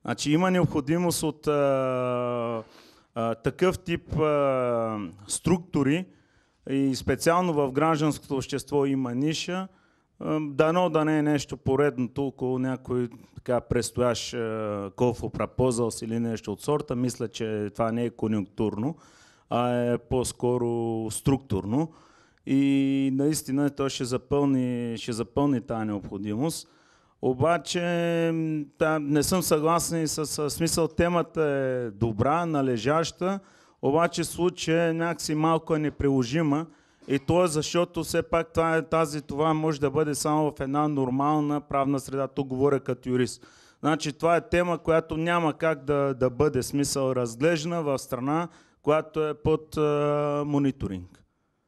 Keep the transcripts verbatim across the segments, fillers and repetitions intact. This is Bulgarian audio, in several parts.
Значи има необходимост от а, а, такъв тип а, структури и специално в гражданското общество има ниша. Дано да не е нещо поредното около някой така предстоящ колфопропозълс или нещо от сорта. Мисля, че това не е конюнктурно, а е по-скоро структурно. И наистина той ще запълни, ще запълни тази необходимост. Обаче да, не съм съгласен и с, с смисъл. Темата е добра, належаща, обаче случай някакси малко е неприложима. И то е защото все пак това, е, тази, това може да бъде само в една нормална правна среда. Тук говоря като юрист. Значи това е тема, която няма как да, да бъде смисъл разглеждана в страна, която е под а, мониторинг.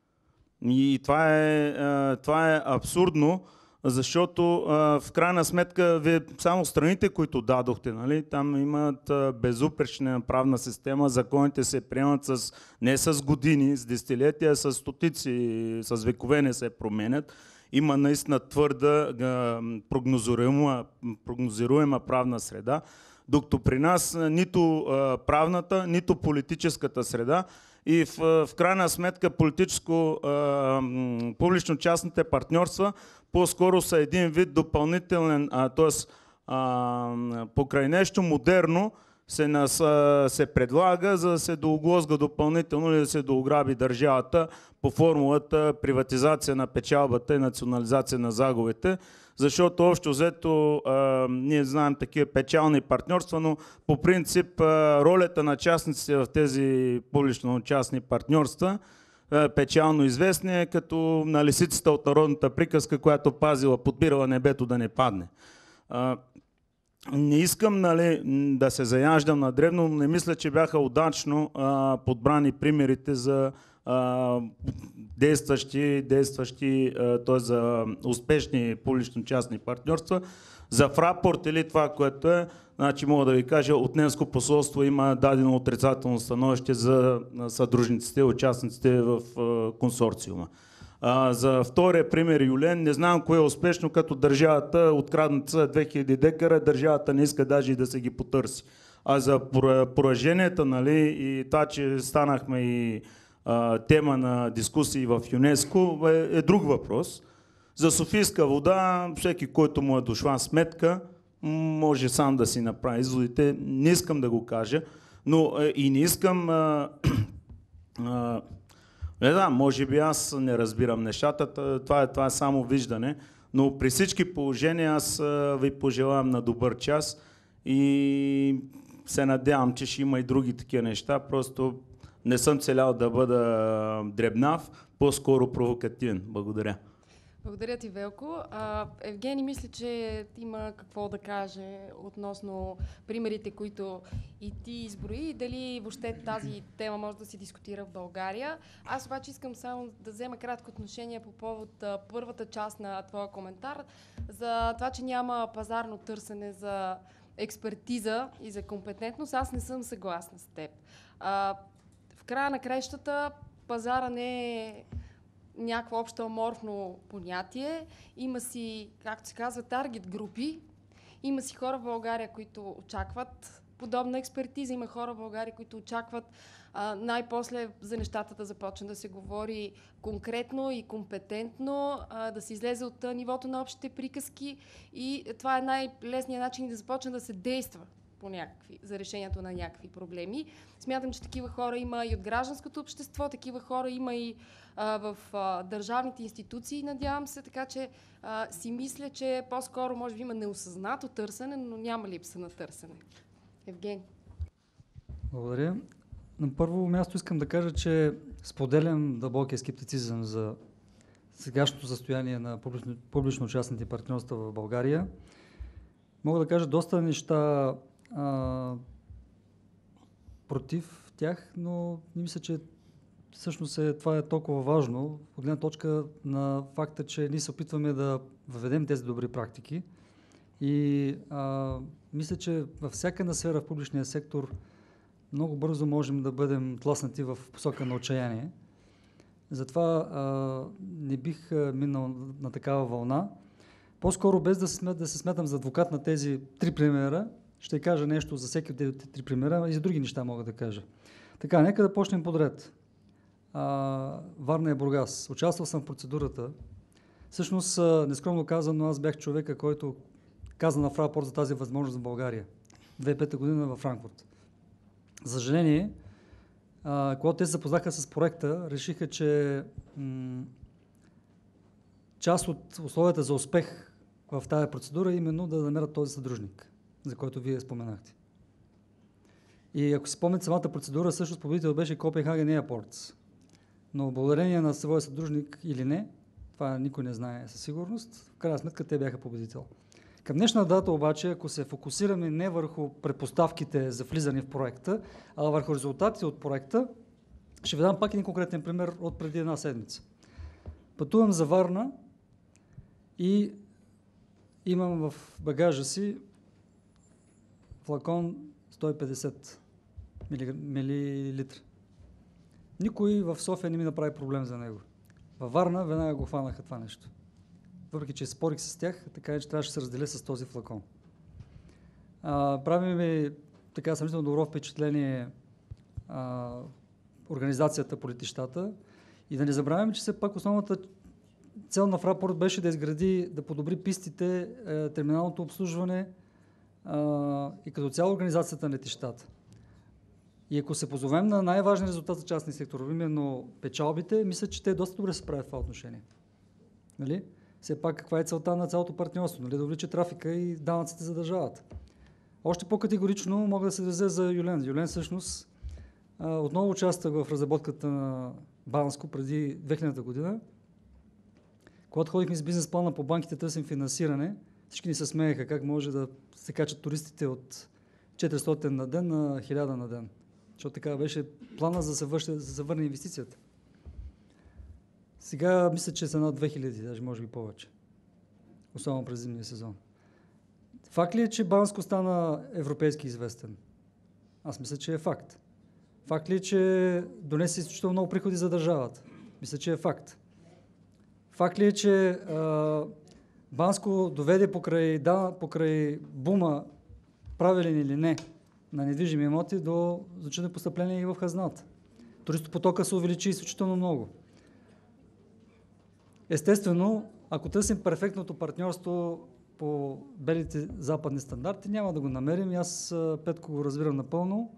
И това е, а, това е абсурдно, защото а, в крайна сметка вие само страните, които дадохте, нали, там имат а, безупречна правна система, законите се приемат с, не с години, с десетилетия, с стотици, с векове не се променят. Има наистина твърда а, прогнозируема, прогнозируема правна среда, докато при нас нито а, правната, нито политическата среда. И в, в крайна сметка политическо, публично-частните партньорства по-скоро са един вид допълнителен, т.е. покрай нещо модерно се, нас, а, се предлага, за да се доглозга допълнително или да се доограби държавата по формулата приватизация на печалбата и национализация на загубите. Защото общо взето а, ние знаем такива печални партньорства, но по принцип а, ролята на частниците в тези публично-частни партньорства а, печално известни е като на лисицата от народната приказка, която пазила, подбирала небето да не падне. А, не искам, нали, да се заяждам на дребно, но не мисля, че бяха удачно а, подбрани примерите за а, действащи, действащи т.е. за успешни публично-частни партньорства. За Фрапорт или това, което е, значи мога да ви кажа, от немско посолство има дадено отрицателно становище за съдружниците, участниците в а, консорциума. А, за втория пример Юлен, не знам кое е успешно, като държавата откраднат са две хиляди декара, държавата не иска даже и да се ги потърси. А за пораженията, нали, и това, че станахме и а, тема на дискусии в ЮНЕСКО, е, е друг въпрос. За Софийска вода, всеки, който му е дошла сметка, може сам да си направи изводите. Не искам да го кажа, но е, и не искам... А, а, Не знам, може би аз не разбирам нещата, това е, това е само виждане, но при всички положения аз ви пожелавам на добър час и се надявам, че ще има и други такива неща, просто не съм целял да бъда дребнав, по-скоро провокативен. Благодаря. Благодаря ти, Велко. А, Евгений, мисля, че има какво да каже относно примерите, които и ти изброи, и дали въобще тази тема може да се дискутира в България. Аз обаче искам само да взема кратко отношение по повод а, първата част на твоя коментар за това, че няма пазарно търсене за експертиза и за компетентност. Аз не съм съгласна с теб. А, в края на краищата пазара не е някакво общо аморфно понятие. Има си, както се казва, таргет групи. Има си хора в България, които очакват подобна експертиза. Има хора в България, които очакват а, най-после за нещата да започне да се говори конкретно и компетентно, а, да се излезе от а, нивото на общите приказки и това е най-лесният начин да започне да се действа по някакви, за решението на някакви проблеми. Смятам, че такива хора има и от гражданското общество, такива хора има и а, в а, държавните институции, надявам се, така че а, си мисля, че по-скоро може би има неосъзнато търсене, но няма липса на търсене. Евгений. Благодаря. На първо място искам да кажа, че споделям дълбокия скептицизъм за сегашното състояние на публично, публично-частните партньорства в България. Мога да кажа доста неща а, против тях, но не мисля, че всъщност е, това е толкова важно от гледна точка на факта, че ние се опитваме да въведем тези добри практики и а, мисля, че във всяка една сфера в публичния сектор много бързо можем да бъдем тласнати в посока на отчаяние. Затова а, не бих а, минал на такава вълна. По-скоро без да се, смет, да се смятам за адвокат на тези три примера, Ще кажа нещо за всеки от тези три примера и за други неща мога да кажа. Така, нека да почнем подред. А, Варна и Бургас. Участвал съм в процедурата. Всъщност, нескромно казано, аз бях човека, който каза на Фрапорт за тази възможност в България. две хиляди и пета година във Франкфурт. За съжаление, а, когато те се запознаха с проекта, решиха, че м- част от условията за успех в тази процедура е именно да намерят този съдружник, за който вие споменахте. И ако си спомните самата процедура, всъщност победител беше Copenhagen Airports. Но благодарение на своя съдружник или не, това никой не знае със сигурност, в крайна сметка те бяха победител. Към днешна дата обаче, ако се фокусираме не върху предпоставките за влизане в проекта, а върху резултатите от проекта, ще ви дам пак един конкретен пример от преди една седмица. Пътувам за Варна и имам в багажа си флакон сто и петдесет милилитра. Никой в София не ми направи проблем за него. Във Варна веднага го хванаха това нещо. Въпреки че спорих с тях, така че трябваше да се разделя с този флакон. А, прави ми така съмнително добро впечатление а, организацията по летищата и да не забравяме, че все пак основната цел на Фрапорт беше да изгради, да подобри пистите, е, терминалното обслужване а, и като цяло организацията на летищата. И ако се позовем на най-важен резултат за частния сектор, именно печалбите, мисля, че те доста добре се правят в това отношение. Нали? Все пак каква е целта на цялото партньорство? Нали? Да увеличи трафика и данъците за държавата. Още по-категорично мога да се изразя за Юлен. Юлен всъщност а, отново участва в разработката на Банско преди две хилядната година. Когато ходихме с бизнес плана по банките, търсим финансиране, всички ни се смееха как може да се качат туристите от четиристотин на ден на хиляда на ден. Защото така беше плана за да се, върши, да се върне инвестицията. Сега мисля, че са над две хиляди, даже може би повече. Особено през зимния сезон. Факт ли е, че Банско стана европейски известен? Аз мисля, че е факт. Факт ли е, че донесе изключително много приходи за държавата? Мисля, че е факт. Факт ли е, че а, Банско доведе покрай, да, покрай бума, правилен или не, на недвижими имоти до значителни постъпления и в хазната? Туристопотока се увеличи изключително много. Естествено, ако търсим перфектното партньорство по белите западни стандарти, няма да го намерим. И аз, Петко, го разбирам напълно.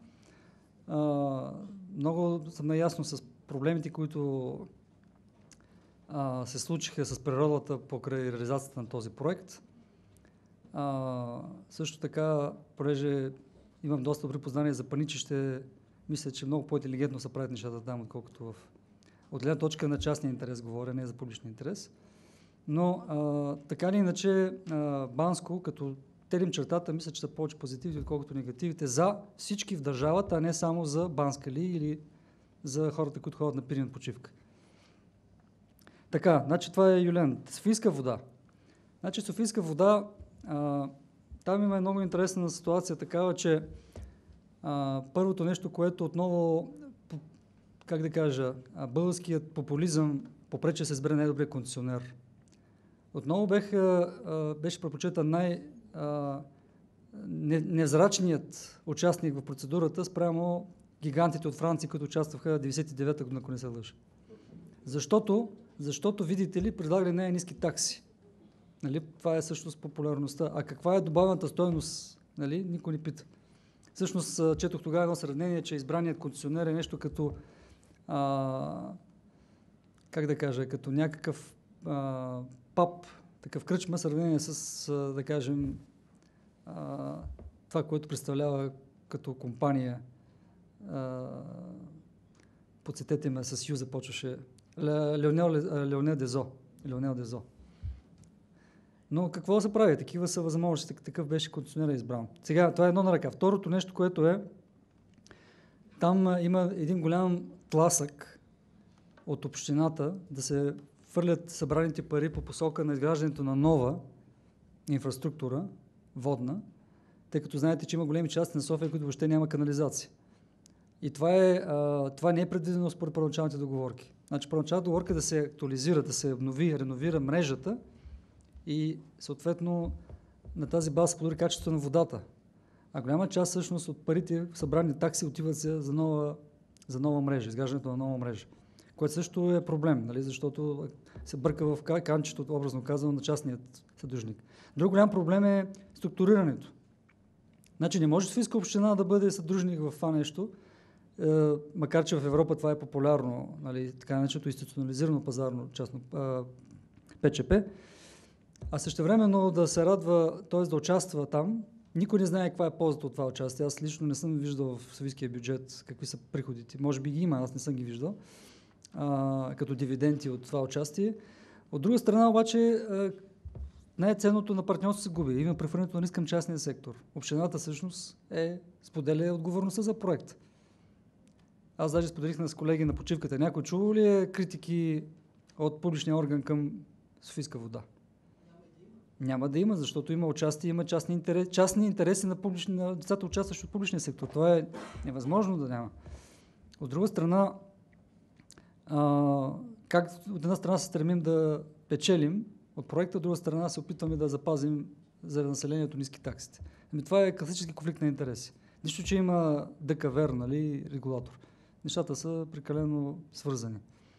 А, много съм наясно с проблемите, които а, се случиха с природата покрай реализацията на този проект. А, също така, понеже имам доста добри познания за Паничище, мисля, че много по-интелигентно се правят нещата там, отколкото в... От гледна точка на частния интерес говоря, не за публичния интерес. Но а, така или иначе а, Банско, като телим чертата, мисля, че са повече позитивите, отколкото негативите за всички в държавата, а не само за банскали или за хората, които ходят на пирин почивка. Така, значи това е Юлен. Софийска вода. Значи Софийска вода, а, там има много интересна ситуация такава, че а, първото нещо, което отново, как да кажа, българският популизъм попречи да се избере най-добрият концесионер. Отново бех, а, беше предпочетен най- а, не, незрачният участник в процедурата спрямо гигантите от Франция, които участваха в деветдесет и девета година, ако не се лъжа. Защото, защото, видите ли, предлагали най-ниски такси. Нали? Това е всъщност популярността. А каква е добавената стойност? Нали? Никой не пита. Всъщност четох тогава едно сравнение, че избраният концесионер е нещо като а, как да кажа, като някакъв а, паб, такъв кръчма, сравнение с, а, да кажем, а, това, което представлява като компания. А, подсетете ме, с Ю започваше Леонел Дезо. Леонел Дезо. Но какво да се прави? Такива са възможности, такъв беше концесионерът избран. Сега, това е едно на ръка. Второто нещо, което е, там а, има един голям тласък от общината да се фърлят събраните пари по посока на изграждането на нова инфраструктура, водна, тъй като знаете, че има големи части на София, които въобще няма канализация. И това, е, а, това не е предвидено според първоначалните договорки. Значи първоначалната договорка е да се актуализира, да се обнови, реновира мрежата и съответно на тази база подобри качеството на водата. А голяма част всъщност от парите, събрани такси, отиват се за нова, за нова мрежа, изграждането на нова мрежа. Което също е проблем, нали? Защото се бърка в канчето, образно казано, на частният съдружник. Друг голям проблем е структурирането. Значи не може Софийска община да бъде съдружник в това нещо, е, макар че в Европа това е популярно, нали, така нареченото институционализирано пазарно частно ПЧП, а същевременно да се радва, т.е. да участва там. Никой не знае каква е ползата от това участие. Аз лично не съм виждал в софийския бюджет какви са приходите. Може би ги има, аз не съм ги виждал, а, като дивиденти от това участие. От друга страна обаче, най-ценното на партньорство се губи. Има прехвърлянето на риск към частния сектор. Общината всъщност е споделя отговорността за проект. Аз даже споделих с колеги на почивката. Някой чува ли е критики от публичния орган към Софийска вода? Няма да има, защото има участие, има частни интереси, частни интереси на, публични, на децата, участващи от публичния сектор. Това е невъзможно да няма. От друга страна, а, как от една страна се стремим да печелим от проекта, от друга страна се опитваме да запазим за населението ниски таксите. Ами това е класически конфликт на интереси. Нищо, че има ДКВР, нали, регулатор. Нещата са прекалено свързани.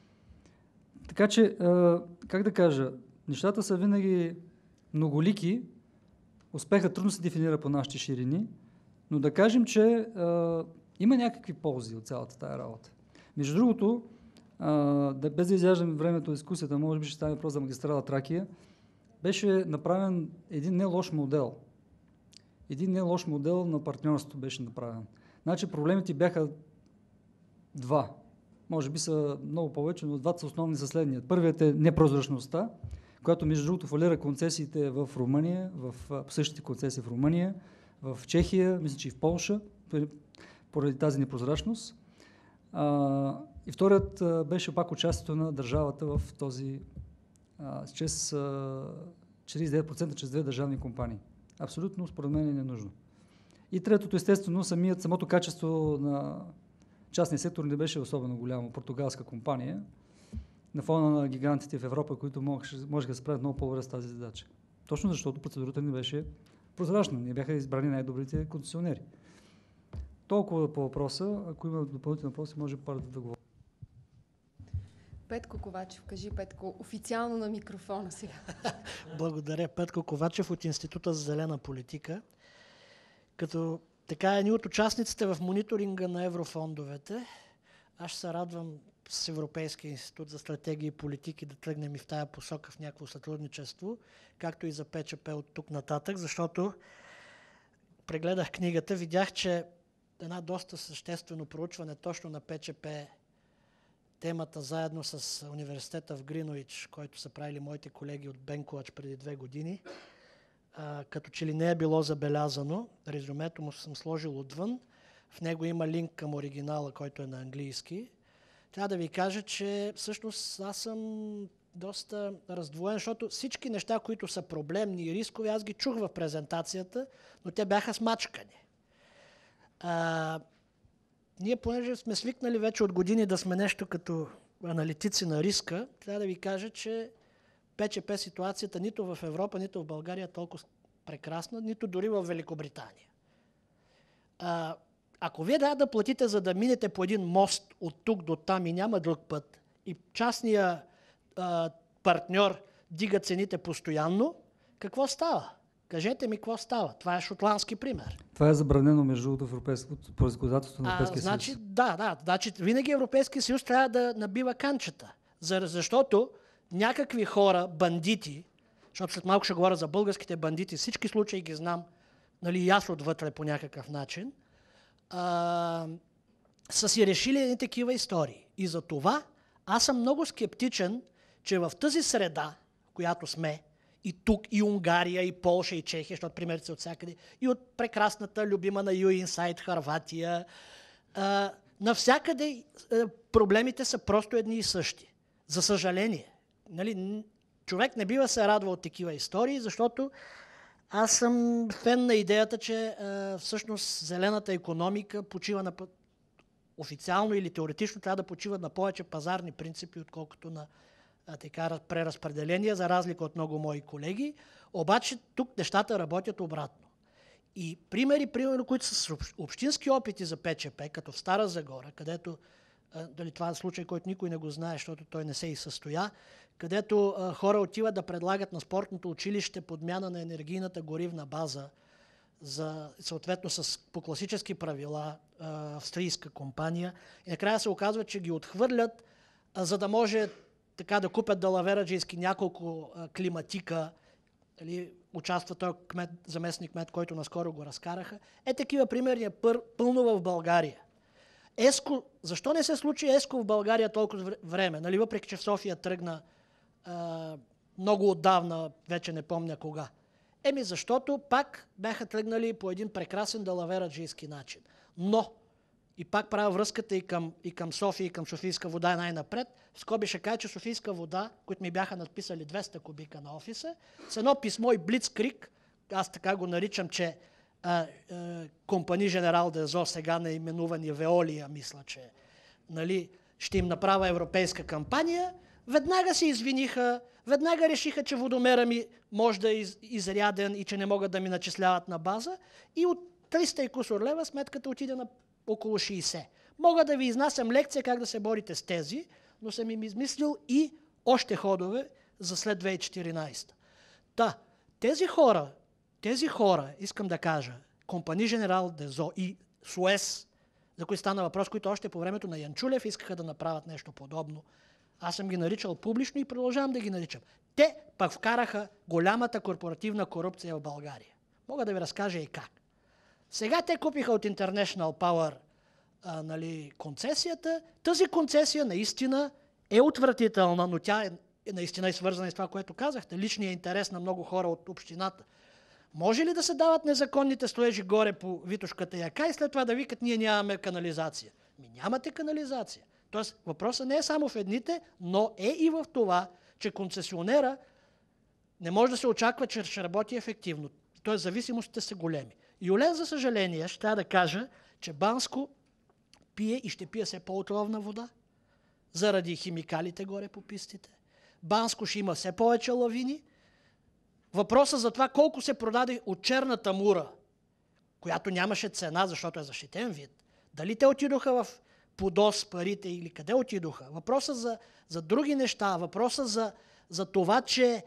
Така че, а, как да кажа, нещата са винаги многолики, успехът трудно се дефинира по нашите ширини, но да кажем, че а, има някакви ползи от цялата тая работа. Между другото, а, да, без да изяждаме времето на дискусията, може би ще стане въпрос за магистрала Тракия, беше направен един не лош модел. Един не лош модел на партньорство беше направен. Значи проблемите бяха два. Може би са много повече, но двата са основни за следния. Първият е непрозрачността, която между другото фалира концесиите в Румъния, в същите концесии в Румъния, в Чехия, мисля, че и в Полша, поради тази непрозрачност. А, и вторият а, беше пак участието на държавата в този а, чрез а, четиридесет и девет процента чрез две държавни компании. Абсолютно, според мен, е ненужно. И третото, естествено, самият, самото качество на частния сектор не беше особено голямо. Португалска компания, на фона на гигантите в Европа, които може, може да се справят много по-добре с тази задача. Точно защото процедурата не беше прозрачна. Не бяха избрани най-добрите концесионери. Толкова по въпроса. Ако има допълнителни въпроси, може пар да говорим. Петко Ковачев, кажи Петко, официално на микрофона сега. Благодаря. Петко Ковачев от Института за зелена политика. Като така едни от участниците в мониторинга на еврофондовете, аз ще се радвам с Европейския институт за стратегии и политики да тръгнем и в тая посока в някакво сътрудничество, както и за ПЧП от тук нататък, защото прегледах книгата, видях, че една доста съществено проучване точно на ПЧП, темата заедно с университета в Гринович, който са правили моите колеги от Бенкулач преди две години, а, като че ли не е било забелязано. Резюмето му съм сложил отвън. В него има линк към оригинала, който е на английски. Трябва да ви кажа, че всъщност аз съм доста раздвоен, защото всички неща, които са проблемни и рискови, аз ги чух в презентацията, но те бяха смачкани. А, ние, понеже сме свикнали вече от години да сме нещо като аналитици на риска, трябва да ви кажа, че ПЧП ситуацията нито в Европа, нито в България е толкова прекрасна, нито дори в Великобритания. А, ако вие трябва да платите, за да минете по един мост от тук до там и няма друг път, и частния а, партньор дига цените постоянно, какво става? Кажете ми какво става. Това е шотландски пример. Това е забранено между другото в европейското по законодателството на Европейския значи, съюз. Да, да. Значи, винаги Европейския съюз трябва да набива канчета. Защото някакви хора, бандити, защото след малко ще говоря за българските бандити, всички случаи ги знам, нали, и аз отвътре по някакъв начин, а, са си решили едни такива истории. И за това аз съм много скептичен, че в тази среда, в която сме, и тук, и Унгария, и Полша, и Чехия, защото примерите са от всякъде, и от прекрасната, любима на YouInsight, Хърватия, а, навсякъде а, проблемите са просто едни и същи. За съжаление. Нали, човек не бива се радва от такива истории, защото аз съм фен на идеята, че а, всъщност зелената икономика почива на официално или теоретично трябва да почива на повече пазарни принципи, отколкото на а, така, преразпределения, за разлика от много мои колеги. Обаче тук нещата работят обратно. И примери, примерно, които са общински опити за ПЧП, като в Стара Загора, където, дали това е случай, който никой не го знае, защото той не се и състоя, където а, хора отиват да предлагат на спортното училище подмяна на енергийната горивна база, за, съответно с, по класически правила, а, австрийска компания. И накрая се оказва, че ги отхвърлят, а, за да може така да купят далавераджийски няколко а, климатика. Дали, участва този кмет, заместник кмет, който наскоро го разкараха. Е, такива примери е пър, пълно в България. Еско, защо не се случи Еско в България толкова време? Нали, въпреки че в София тръгна а, много отдавна, вече не помня кога. Еми защото пак бяха тръгнали по един прекрасен далавераджийски начин. Но, и пак правя връзката и към, и към София, и към Софийска вода най-напред, в скоби ще кажа, че Софийска вода, които ми бяха надписали двеста кубика на офиса, с едно писмо и блицкриг, аз така го наричам, че а, а, компани Женерал Дезо, сега наименувани Веолия, мисля, че нали, ще им направя европейска кампания, веднага се извиниха, веднага решиха, че водомера ми може да е из, изряден и че не могат да ми начисляват на база и от триста и кусор лева сметката отиде на около шейсет. Мога да ви изнасям лекция как да се борите с тези, но съм им измислил и още ходове за след две хиляди и четиринадесета. Та, тези хора, тези хора, искам да кажа, компани Женерал Дезо и Суес, за които стана въпрос, които още по времето на Янчулев искаха да направят нещо подобно. Аз съм ги наричал публично и продължавам да ги наричам. Те пък вкараха голямата корпоративна корупция в България. Мога да ви разкажа и как. Сега те купиха от International Power а, нали, концесията. Тази концесия наистина е отвратителна, но тя е, е наистина и свързана с това, което казахте. Личният интерес на много хора от общината. Може ли да се дават незаконните строежи горе по Витошката яка и след това да викат, ние нямаме канализация? Ми нямате канализация. Тоест въпросът не е само в едните, но е и в това, че концесионера не може да се очаква, че ще работи ефективно. Тоест зависимостите са големи. Юлен, за съжаление, ще трябва да кажа, че Банско пие и ще пие все по-отровна вода, заради химикалите горе по пистите. Банско ще има все повече лавини. Въпросът за това колко се продаде от черната мура, която нямаше цена, защото е защитен вид, дали те отидоха в ПУДОС парите или къде отидоха. Въпросът за, за други неща, въпросът за, за това, че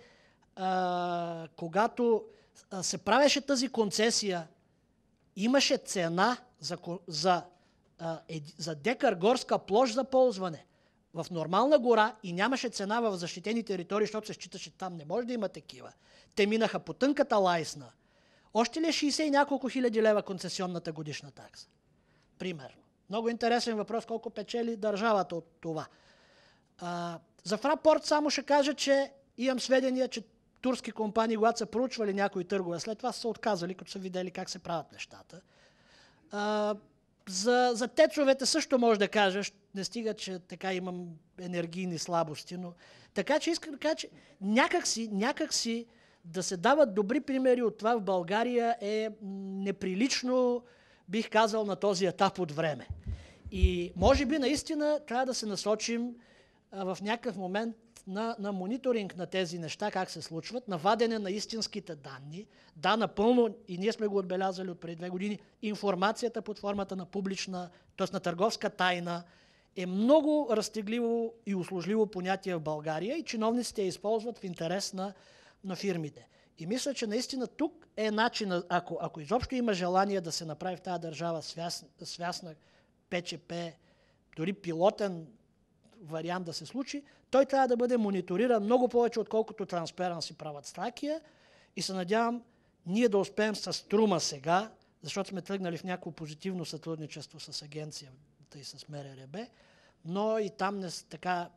а, когато а, се правеше тази концесия, имаше цена за, за, а, е, за декар горска площ за ползване в нормална гора и нямаше цена в защитени територии, защото се считаше, че там не може да има такива. Те минаха по тънката лайсна. Още ли е шейсет и няколко хиляди лева концесионната годишна такса? Примерно. Много интересен въпрос, колко печели държавата от това. А, за Фрапорт само ще кажа, че имам сведения, че турски компании, когато са проучвали някои търгове, след това са се отказали, като са видели как се правят нещата. А, за, за тецовете също може да кажа, не стига, че така имам енергийни слабости, но така че искам да кажа, че някакси, някакси да се дават добри примери от това в България е неприлично, бих казал, на този етап от време. И може би наистина трябва да се насочим а, в някакъв момент на, на мониторинг на тези неща, как се случват, на вадене на истинските данни. Да, напълно, и ние сме го отбелязали от преди две години, информацията под формата на публична, т.е. на търговска тайна, е много разтегливо и услужливо понятие в България и чиновниците я използват в интерес на, на фирмите. И мисля, че наистина тук е начин, ако, ако изобщо има желание да се направи в тази държава свясна, свясна ПЧП, дори пилотен вариант да се случи, той трябва да бъде мониториран много повече, отколкото Transparency правят Стракия. И се надявам ние да успеем с Струма сега, защото сме тръгнали в някакво позитивно сътрудничество с агенцията и с МРРБ, но и там не, така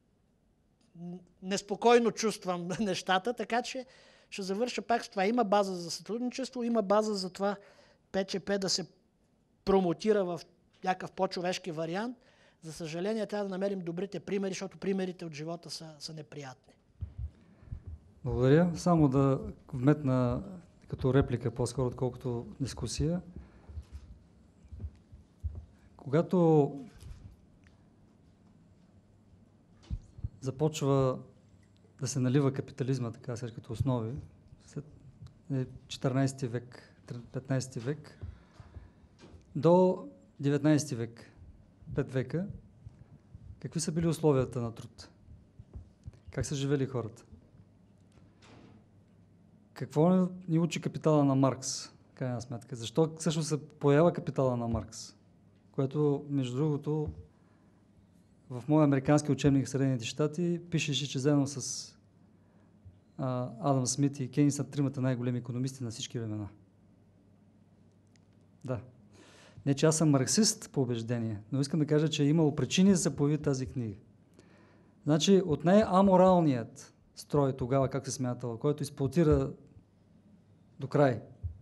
неспокойно чувствам нещата, така че ще завърша пак с това. Има база за сътрудничество, има база за това ПЧП да се промотира в някакъв по-човешки вариант. За съжаление, трябва да намерим добрите примери, защото примерите от живота са, са неприятни. Благодаря. Само да вметна като реплика по-скоро, отколкото дискусия. Когато започва да се налива капитализма, така сега като основи, след четиринадесети век, петнайсети век, до деветнайсети век, пет века, какви са били условията на труд? Как са живели хората? Какво ни учи капитала на Маркс, крайна сметка? Защо всъщност се поява капитала на Маркс? Което, между другото, в моя американски учебник в Съединените щати пишеше, че заедно с а, Адам Смит и Кейнс са тримата най-големи икономисти на всички времена. Да. Не, че аз съм марксист по убеждение, но искам да кажа, че е имало причини да се появи тази книга. Значи, от най-аморалният строй тогава, как се смятало, който експлоатира до край.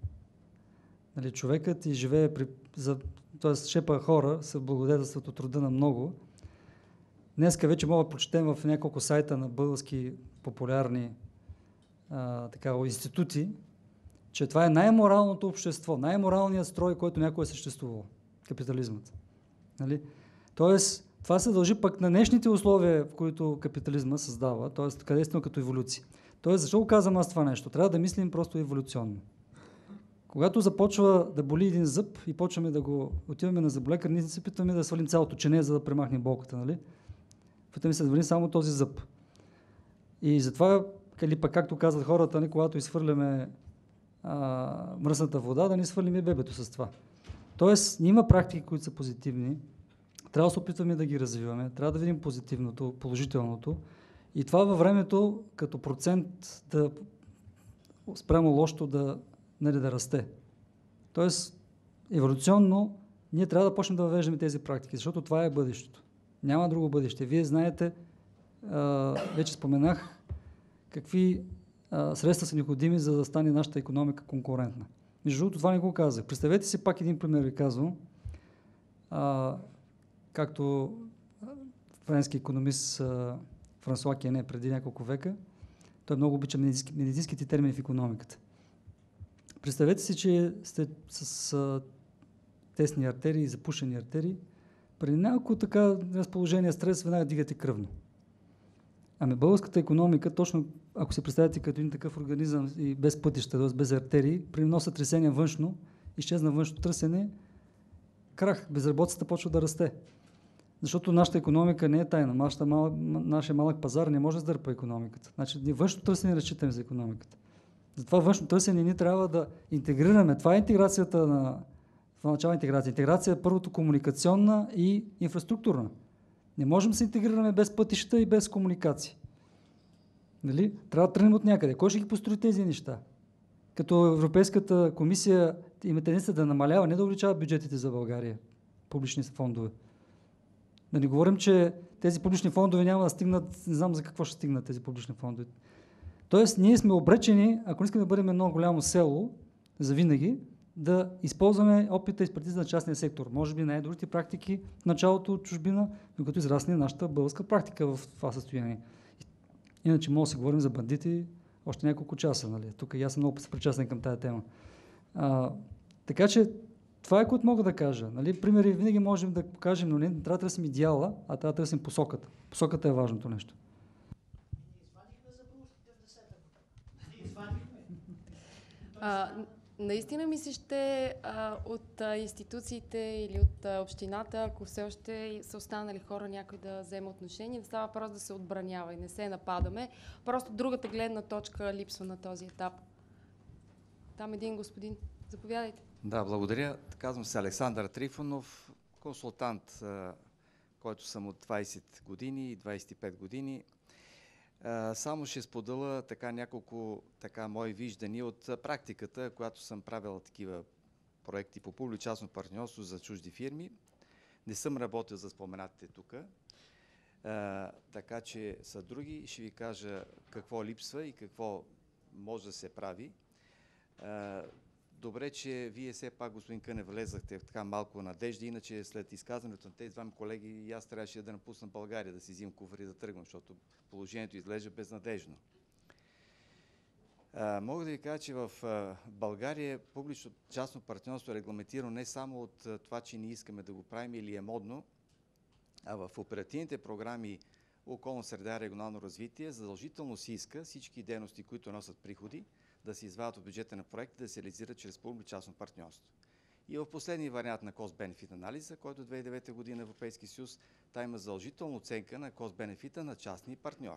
Нали, човекът и живее при... За, т.е. шепа хора се благодетелстват от труда на много. Днеска вече мога да прочетем в няколко сайта на български популярни а, така, институти, че това е най-моралното общество, най-моралният строй, който някой е съществувал. Капитализмът. Нали? Тоест, това се дължи пък на днешните условия, в които капитализма създава, т.е. къде сме като еволюция. Тоест, защо го казвам аз това нещо? Трябва да мислим просто еволюционно. Когато започва да боли един зъб и почваме да го отиваме на зъболекар, ние се питаме да свалим цялото чене, за да премахнем болката, нали? Питаме се да свалим само този зъб. И затова, или пък както казват хората, не, когато изхвърляме а, мръсната вода, да не свалим и бебето с това. Тоест, има практики, които са позитивни. Трябва да се опитваме да ги развиваме, трябва да видим позитивното, положителното. И това във времето, като процент да спрямо лошото да, нали, да расте. Тоест, еволюционно, ние трябва да почнем да въвеждаме тези практики, защото това е бъдещето. Няма друго бъдеще. Вие знаете, а, вече споменах, какви а, средства са необходими, за да стане нашата икономика конкурентна. Между другото, това не го казах. Представете си, пак един пример ви казвам. А, както френски икономист а, Франсуа Кене преди няколко века, той много обича медицински, медицинските термини в икономиката. Представете си, че сте с а, тесни артерии, запушени артерии, при някакво така разположение, стрес, веднага дигате кръвно. Ами българската икономика, точно ако се представите като един такъв организъм и без пътища, т.е. без артерии, при едно сътресение външно, изчезна външно търсене, крах, безработицата почва да расте. Защото нашата икономика не е тайна. Нашата мал... Нашия малък пазар не може да сдърпа икономиката. Значи ние външно търсене разчитаме за икономиката. Затова външно търсене ние трябва да интегрираме. Това е интеграцията на... Това начало интеграция. Интеграция е първото комуникационна и инфраструктурна. Не можем да се интегрираме без пътища и без комуникации. Нали? Трябва да тръгнем от някъде. Кой ще ги построи тези неща? Като Европейската комисия има тенденция да намалява, не да увеличава бюджетите за България, публични фондове. Да не говорим, че тези публични фондове няма да стигнат, не знам за какво ще стигнат тези публични фондове. Тоест, ние сме обречени, ако не искаме да бъдем едно голямо село, завинаги, да използваме опита и експертиза на частния сектор. Може би най-добрите практики в началото от чужбина, докато израсне нашата българска практика в това състояние. Иначе може да се говорим за бандити още няколко часа. Нали? Тук и аз съм много съпричастен към тази тема. А, така че това е, което мога да кажа. Нали? Примери винаги можем да покажем, но не трябва да търсим идеала, а трябва да търсим посоката. Посоката е важното нещо. А, наистина ми се ще а, от а, институциите или от а, общината, ако все още са останали хора, някой да вземе отношение, да става просто да се отбранява и не се нападаме. Просто другата гледна точка липсва на този етап. Там един господин. Заповядайте. Да, благодаря. Казвам се Александър Трифонов, консултант, който съм от двайсет години и двайсет и пет години. Само ще споделя така няколко така мои виждания от практиката, която съм правил такива проекти по публично-частно партньорство за чужди фирми. Не съм работил за споменатите тук, така че са други. Ще ви кажа какво липсва и какво може да се прави. Добре, че вие все пак, господин Кънев, влезахте в така малко надежда, иначе след изказването на тези двама колеги и аз трябваше да напусна България, да си взимам куфари и да тръгвам, защото положението изглежда безнадежно. А, мога да ви кажа, че в а, България публично-частно партньорство е регламентирано не само от а, това, че ние искаме да го правим или е модно, а в оперативните програми околна среда и регионално развитие задължително се иска всички дейности, които носят приходи, да се извадят от бюджета на проекта, да се реализират чрез публично-частно партньорство. И в последния вариант на cost-benefit анализа, който две хиляди и девета година Европейски съюз, там има задължителна оценка на cost-benefit на частния партньор.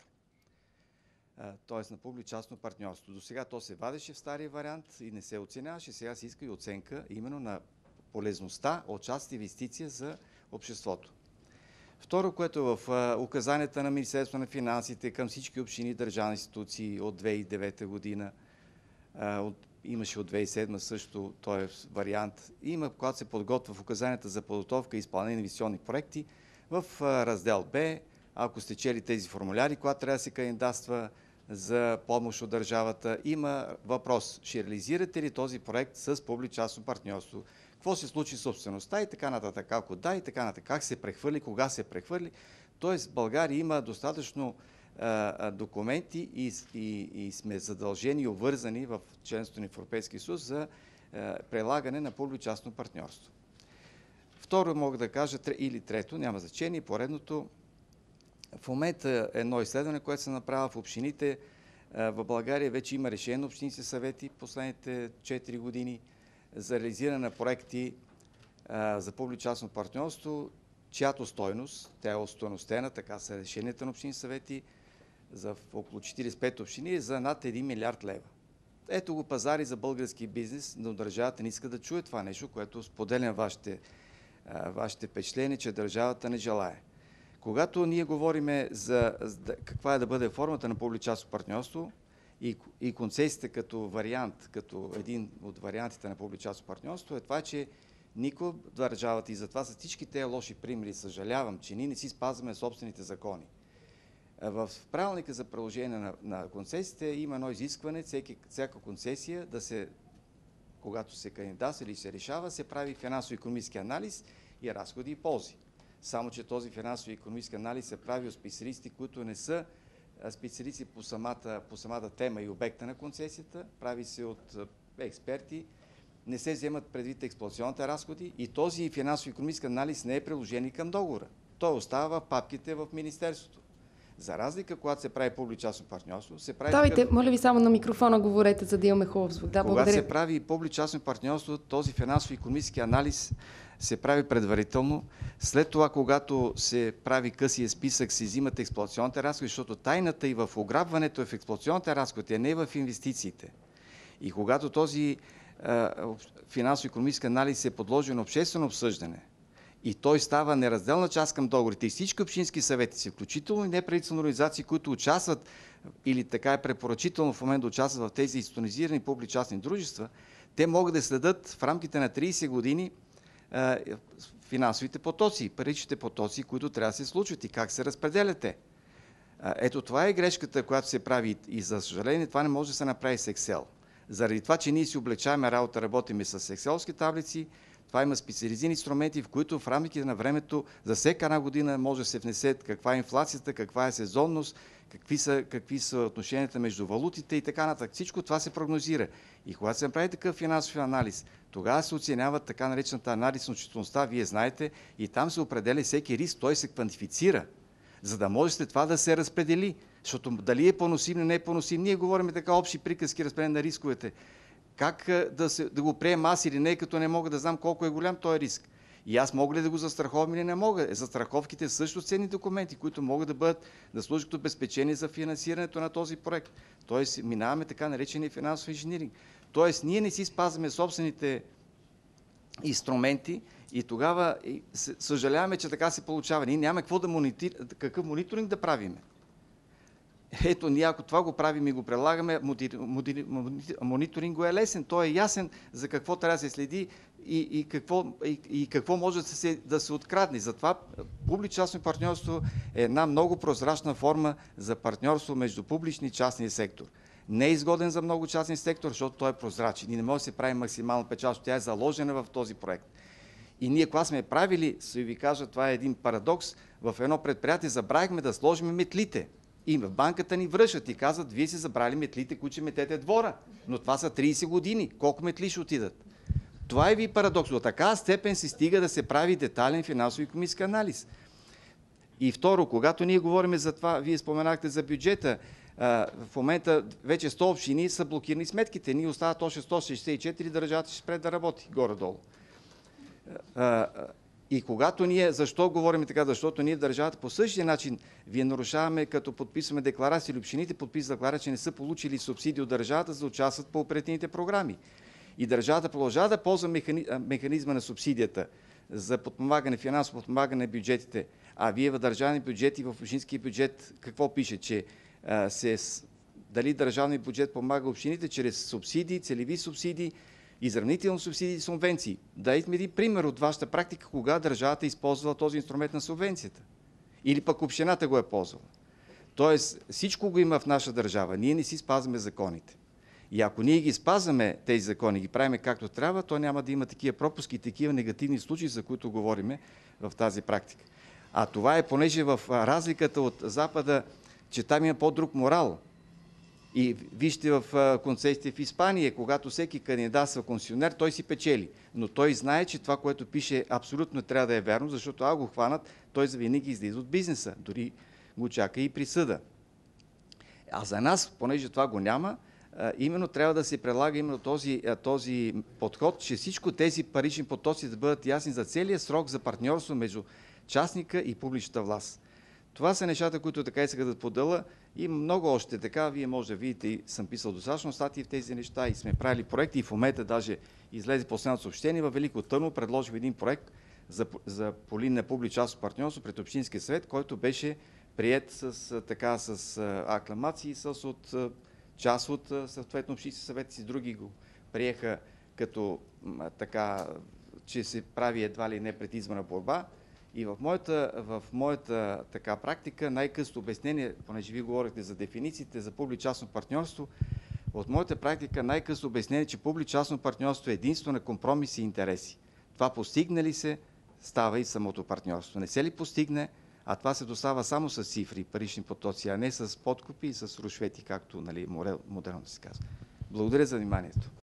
Т.е. на публично-частно партньорство. До сега то се вадеше в стария вариант и не се оценяваше, сега се иска и оценка именно на полезността от част инвестиция за обществото. Второ, което е в а, указанията на Министерството на финансите към всички общини и държавни институции от две хиляди и девета година, а, от, имаше от две хиляди и седма също този вариант. Има, когато се подготвя в указанията за подготовка и изпълнение на инвестиционни проекти, в а, раздел Б, ако сте чели тези формуляри, когато трябва да се кандидатства за помощ от държавата, има въпрос: ще реализирате ли този проект с публично-частно партньорство? Какво се случи с собствеността и така нататък? Ако да, и така нататък. Как се прехвърли, кога се прехвърли? Тоест България има достатъчно а, документи и, и, и сме задължени и обвързани в членството на Европейския съюз за а, прилагане на публично-частно партньорство. Второ мога да кажа, или трето, няма значение, поредното. В момента едно изследване, което се направи в общините, в България вече има решение на общинските съвети последните четири години за реализиране на проекти а, за публично-частно партньорство, чиято стойност, тя е остойностена, така са решенията на общински съвети за около четиридесет и пет общини, за над един милиард лева. Ето го пазари за български бизнес, но държавата не иска да чуе това нещо, което споделям вашите, а, вашите впечатления, че държавата не желае. Когато ние говорим за, за каква е да бъде формата на публично-частно партньорство и, и концесията като вариант, като един от вариантите на публично-частно партньорство, е това, че никой в държавата, и затова са всички тези лоши примери, съжалявам, че ние не си спазваме собствените закони. В правилника за приложение на, на концесиите има едно изискване, всеки, всяка концесия да се, когато се кандидатства или се решава, се прави финансово-икономически анализ и разходи и ползи. Само че този финансово и икономически анализ се прави от специалисти, които не са специалисти по самата, по самата тема и обекта на концесията, прави се от експерти, не се вземат предвид експлоатационните разходи и този финансово и икономически анализ не е приложен към договора. Той остава в папките в Министерството. За разлика, когато се прави публично-частно партньорство, се прави... Давайте, такъв... моля ви само на микрофона говорете, за да имаме хубав звук. Да, когато благодаря. се прави публично-частно партньорство, този финансово-икономически анализ се прави предварително. След това, когато се прави късия списък, се взимат експлоатационните разходи, защото тайната и в ограбването е в експлоатационните разходи, а не в инвестициите. И когато този финансово-икономически анализ е подложен на обществено обсъждане и той става неразделна част към договорите и всички общински съвети, включително и неправителствени организации, които участват или така е препоръчително в момента да участват в тези институционализирани публично-частни дружества, те могат да следят в рамките на тридесет години финансовите потоци, паричните потоци, които трябва да се случват и как се разпределяте. Ето това е грешката, която се прави и за съжаление това не може да се направи с Excel. Заради това, че ние си облегчаваме работа, работиме с екселски таблици, това има специализирани инструменти, в които в рамките на времето за всяка една година може да се внесе каква е инфлацията, каква е сезонност, какви са, какви са отношенията между валутите и така нататък. Всичко това се прогнозира. И когато се направи такъв финансов анализ, тогава се оценява така наречената анализ на отчетността, вие знаете, и там се определя всеки риск, той се квантифицира, за да може след това да се разпредели. Защото дали е поносим или не е поносим, ние говорим така общи приказки, разпределение на рисковете. Как да, се, да го приема аз или не, като не мога да знам колко е голям този риск. И аз мога ли да го застраховам или не мога? Застраховките са също ценни документи, които могат да бъдат да служат като обезпечение за финансирането на този проект. Тоест минаваме така наречения финансов инженеринг. Тоест ние не си спазваме собствените инструменти и тогава съжаляваме, че така се получава. Ние нямаме какво да монитор... какъв мониторинг да правиме. Ето, ние ако това го правим и го прилагаме, мониторинго е лесен, той е ясен за какво трябва да се следи и, и, какво, и, и какво може да се, да се открадне. Затова публично-частно партньорство е една много прозрачна форма за партньорство между публични и частния сектор. Не е изгоден за много частния сектор, защото той е прозрачен и не може да се прави максимално печалба, тя е заложена в този проект. И ние, когато сме правили, ще ви кажа, това е един парадокс, в едно предприятие забравихме да сложим метлите. И в банката ни връщат и казват, вие си забрали метлите, които ще метете двора. Но това са тридесет години. Колко метли ще отидат? Това е ви парадокс. До така степен се стига да се прави детайлен финансово-икономически анализ. И второ, когато ние говорим за това, вие споменахте за бюджета, А, в момента вече сто общини са блокирани сметките. Ние остават още сто шейсет и четири, държавата ще спре да работи горе-долу. А, и когато ние, защо говорим така? Защото ние в държавата по същия начин вие нарушаваме, като подписваме декларации, или общините подписват декларация, че не са получили субсидии от държавата, за да участват по оперативните програми. И държавата продължава да ползва механи... механизма на субсидията за подпомагане, финансово подпомагане на бюджетите. А вие в държавни бюджети, в общински бюджет, какво пише? Че а, се, дали държавния бюджет помага общините чрез субсидии, целеви субсидии, изравнително субсидии и субвенции. Дайте един пример от вашата практика, кога държавата е използвала този инструмент на субвенцията. Или пък общината го е ползвала. Тоест, всичко го има в наша държава. Ние не си спазваме законите. И ако ние ги спазваме тези закони, ги правиме както трябва, то няма да има такива пропуски и такива негативни случаи, за които говориме в тази практика. А това е понеже в разликата от Запада, че там има по-друг морал. И вижте в концесиите в Испания, когато всеки кандидатства концесионер, той си печели. Но той знае, че това, което пише, абсолютно трябва да е вярно, защото ако го хванат, той завинаги излиза от бизнеса. Дори го чака и присъда. А за нас, понеже това го няма, именно трябва да се прилага именно този, този подход, че всичко тези парични потоци да бъдат ясни за целия срок за партньорство между частника и публичната власт. Това са нещата, които така исках да подела. Има много още така. Вие може да видите, и съм писал достатъчно статии в тези неща и сме правили проекти. И в момента даже излезе последното съобщение във Велико Търново. Предложих един проект за, за по линия на публично-частно партньорство пред Общинския съвет, който беше приет с, така, с акламации, с от част от съответно Общински съвет си, други го приеха като така, че се прави едва ли не предизборна борба. И в моята, в моята така практика най-късто обяснение, понеже вие говорите за дефинициите за публично-частно партньорство, от моята практика най-късто обяснение, че публично-частно партньорство е единство на компромиси и интереси. Това постигне ли се, става и самото партньорство. Не се ли постигне, а това се достава само с цифри, парични потоци, а не с подкупи и с рушвети, както нали, модерно се казва. Благодаря за вниманието.